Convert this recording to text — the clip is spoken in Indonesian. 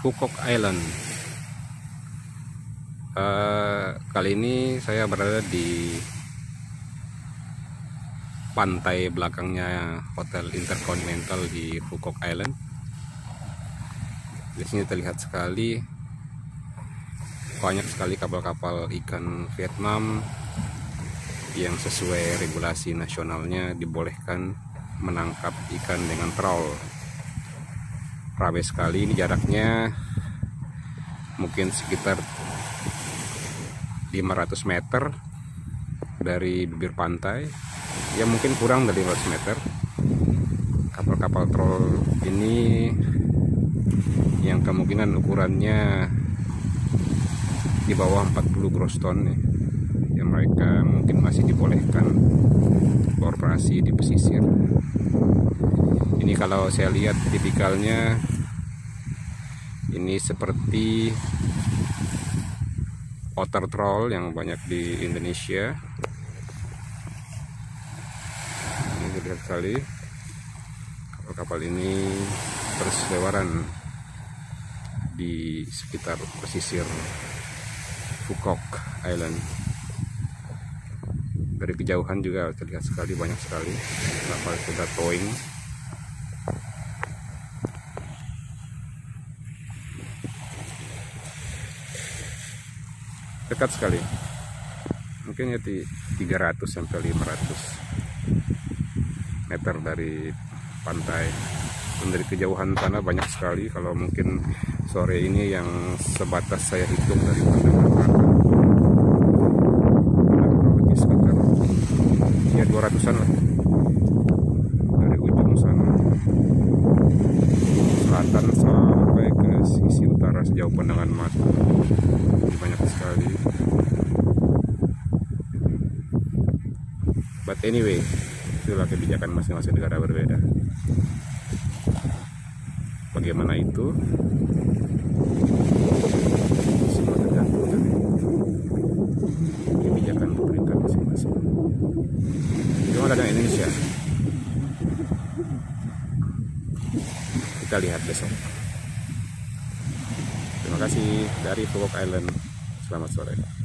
Phuket Island. Kali ini saya berada di pantai belakangnya Hotel Intercontinental di Phuket Island. Di sini terlihat sekali banyak sekali kapal-kapal ikan Vietnam yang sesuai regulasi nasionalnya dibolehkan menangkap ikan dengan trawl. Rame sekali, ini jaraknya mungkin sekitar 500 meter dari bibir pantai, ya mungkin kurang dari 500 meter. Kapal-kapal trawl ini yang kemungkinan ukurannya di bawah 40 gross ton nih, yang mereka mungkin masih dibolehkan beroperasi di pesisir. Ini kalau saya lihat tipikalnya ini seperti otter trawl yang banyak di Indonesia. Ini terlihat sekali kapal-kapal ini berseliweran di sekitar pesisir Phuket Island. Dari kejauhan juga terlihat sekali banyak sekali kapal sudah towing. Dekat sekali, mungkin ya 300 sampai 500 meter dari pantai. Dan dari kejauhan sana banyak sekali. Kalau mungkin sore ini yang sebatas saya hitung dari pandangan mata, lebih sekitar ya 200-an lah, dari ujung sana selatan sampai ke sisi utara sejauh pandangan mata. Banyak sekali. But anyway, itulah kebijakan masing-masing negara berbeda. Bagaimana itu? Semua tergantung dari kebijakan pemerintah masing-masing. Gimana dengan Indonesia? Kita lihat besok. Terima kasih dari Phuket Island. Selamat sore.